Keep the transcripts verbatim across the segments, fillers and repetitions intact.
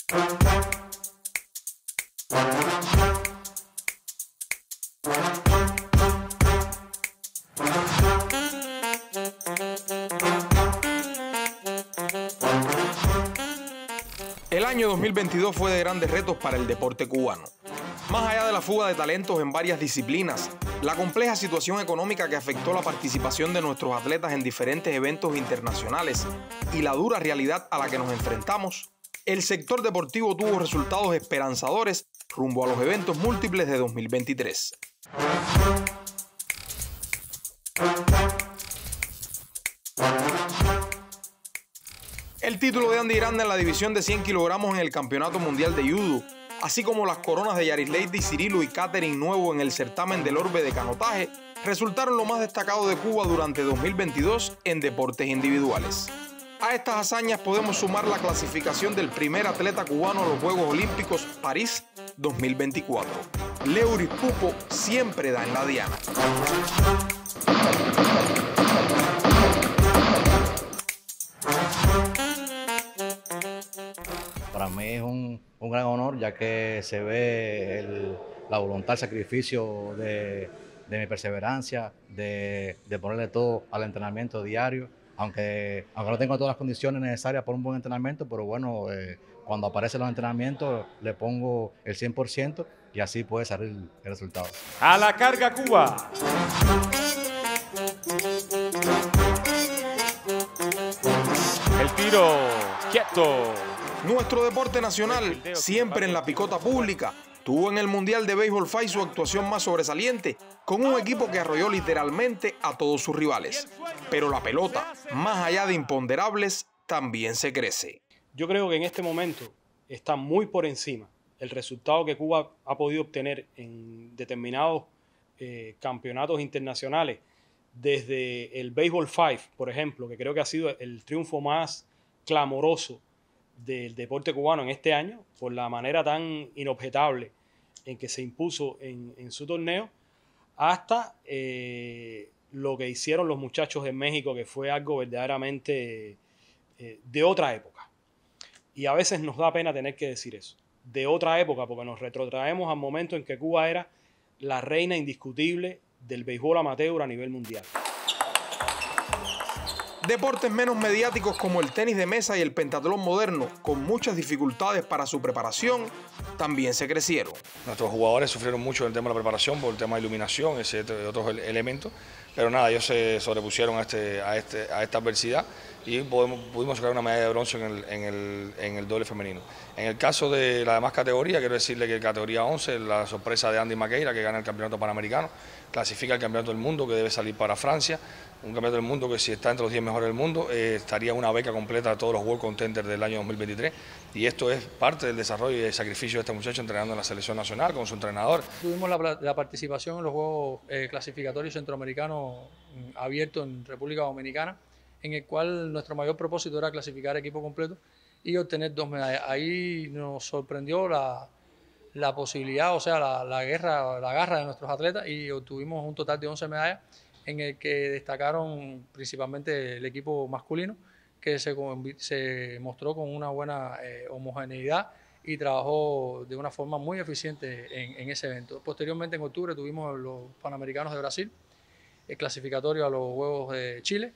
El año dos mil veintidós fue de grandes retos para el deporte cubano. Más allá de la fuga de talentos en varias disciplinas, la compleja situación económica que afectó la participación de nuestros atletas en diferentes eventos internacionales y la dura realidad a la que nos enfrentamos, el sector deportivo tuvo resultados esperanzadores rumbo a los eventos múltiples de dos mil veintitrés. El título de Andy Grande en la división de cien kilogramos en el Campeonato Mundial de Judo, así como las coronas de Yarislady Cirilo y Catherine Nuevo en el certamen del orbe de canotaje, resultaron lo más destacado de Cuba durante dos mil veintidós en deportes individuales. A estas hazañas podemos sumar la clasificación del primer atleta cubano a los Juegos Olímpicos París dos mil veinticuatro. Leuris Pupo siempre da en la diana. Para mí es un, un gran honor, ya que se ve el, la voluntad, el sacrificio de, de mi perseverancia, de, de ponerle todo al entrenamiento diario, aunque, aunque no tengo todas las condiciones necesarias para un buen entrenamiento, pero bueno, eh, cuando aparecen los entrenamientos le pongo el cien por ciento y así puede salir el resultado. A la carga, Cuba. El tiro quieto. Nuestro deporte nacional, siempre en la picota pública, tuvo en el Mundial de Béisbol F A I su actuación más sobresaliente, con un equipo que arrolló literalmente a todos sus rivales. Pero la pelota, más allá de imponderables, también se crece. Yo creo que en este momento está muy por encima el resultado que Cuba ha podido obtener en determinados eh, campeonatos internacionales, desde el Béisbol cinco, por ejemplo, que creo que ha sido el triunfo más clamoroso del deporte cubano en este año, por la manera tan inobjetable en que se impuso en, en su torneo, hasta eh, lo que hicieron los muchachos en México, que fue algo verdaderamente eh, de otra época. Y a veces nos da pena tener que decir eso, de otra época, porque nos retrotraemos al momento en que Cuba era la reina indiscutible del béisbol amateur a nivel mundial. Deportes menos mediáticos como el tenis de mesa y el pentatlón moderno, con muchas dificultades para su preparación, también se crecieron. Nuestros jugadores sufrieron mucho en el tema de la preparación, por el tema de iluminación, etcétera, y otros elementos, pero nada, ellos se sobrepusieron a, este, a, este, a esta adversidad y podemos, pudimos sacar una medalla de bronce en el, en, el, en el doble femenino. En el caso de la demás categoría, quiero decirle que categoría once, la sorpresa de Andy Maqueira, que gana el campeonato panamericano, clasifica el campeonato del mundo, que debe salir para Francia, un campeonato del mundo que si está entre los diez mejores del mundo, eh, estaría una beca completa a todos los World Contenders del año dos mil veintitrés, y esto es parte del desarrollo y del sacrificio de este muchacho entrenando en la selección nacional con su entrenador. Tuvimos la, la participación en los Juegos eh, Clasificatorios Centroamericanos abiertos en República Dominicana, en el cual nuestro mayor propósito era clasificar equipo completo y obtener dos medallas. Ahí nos sorprendió la, la posibilidad, o sea, la, la guerra, la garra de nuestros atletas, y obtuvimos un total de once medallas, en el que destacaron principalmente el equipo masculino, que se, se mostró con una buena eh, homogeneidad y trabajó de una forma muy eficiente en, en ese evento. Posteriormente, en octubre, tuvimos los Panamericanos de Brasil, el clasificatorio a los Juegos de Chile,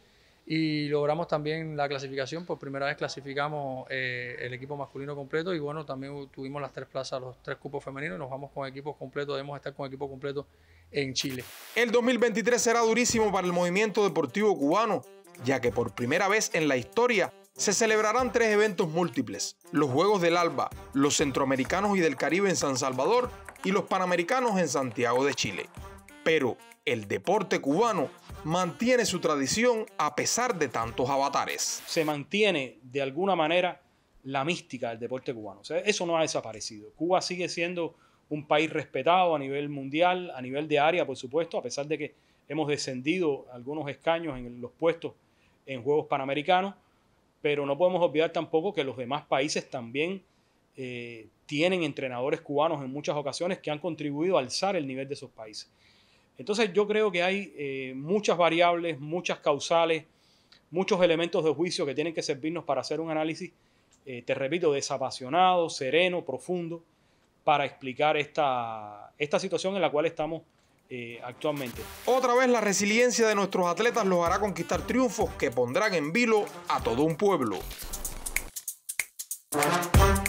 y logramos también la clasificación. Por primera vez clasificamos eh, el equipo masculino completo, y bueno, también tuvimos las tres plazas, los tres cupos femeninos, y nos vamos con equipos completos, debemos estar con equipo completo en Chile. El dos mil veintitrés será durísimo para el movimiento deportivo cubano, ya que por primera vez en la historia se celebrarán tres eventos múltiples: los Juegos del Alba, los Centroamericanos y del Caribe en San Salvador y los Panamericanos en Santiago de Chile. Pero el deporte cubano mantiene su tradición a pesar de tantos avatares. Se mantiene de alguna manera la mística del deporte cubano. O sea, eso no ha desaparecido. Cuba sigue siendo un país respetado a nivel mundial, a nivel de área, por supuesto, a pesar de que hemos descendido algunos escaños en los puestos en Juegos Panamericanos, pero no podemos olvidar tampoco que los demás países también eh, tienen entrenadores cubanos en muchas ocasiones que han contribuido a alzar el nivel de esos países. Entonces yo creo que hay eh, muchas variables, muchas causales, muchos elementos de juicio que tienen que servirnos para hacer un análisis eh, te repito, desapasionado, sereno, profundo, para explicar esta, esta situación en la cual estamos eh, actualmente. Otra vez la resiliencia de nuestros atletas los hará conquistar triunfos que pondrán en vilo a todo un pueblo.